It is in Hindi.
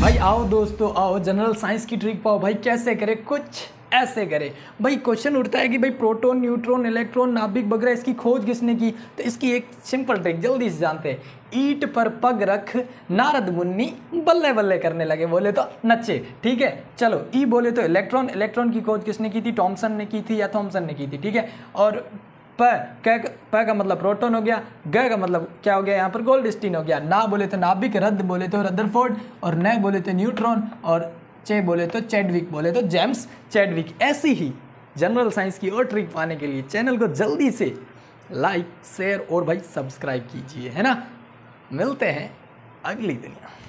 भाई आओ दोस्तों आओ, जनरल साइंस की ट्रिक पाओ भाई। कैसे करे? कुछ ऐसे करे भाई। क्वेश्चन उठता है कि भाई प्रोटॉन, न्यूट्रॉन, इलेक्ट्रॉन, नाभिक वगैरह इसकी खोज किसने की? तो इसकी एक सिंपल ट्रिक जल्दी से जानते हैं। ईंट पर पग रख नारद मुन्नी बल्ले बल्ले करने लगे, बोले तो नचे। ठीक है, चलो ई बोले तो इलेक्ट्रॉन। इलेक्ट्रॉन की खोज किसने की थी? थॉमसन ने की थी या थॉमसन ने की थी। ठीक है, और प का मतलब प्रोटॉन हो गया, ग का मतलब क्या हो गया यहाँ पर? गोल्डस्टीन हो गया। ना बोले तो नाभिक, रद्द बोले तो रदरफोर्ड, और न बोले तो न्यूट्रॉन, और चे बोले तो चैडविक, बोले तो जेम्स चैडविक। ऐसी ही जनरल साइंस की और ट्रिक पाने के लिए चैनल को जल्दी से लाइक, शेयर और भाई सब्सक्राइब कीजिए, है ना। मिलते हैं अगली दुनिया।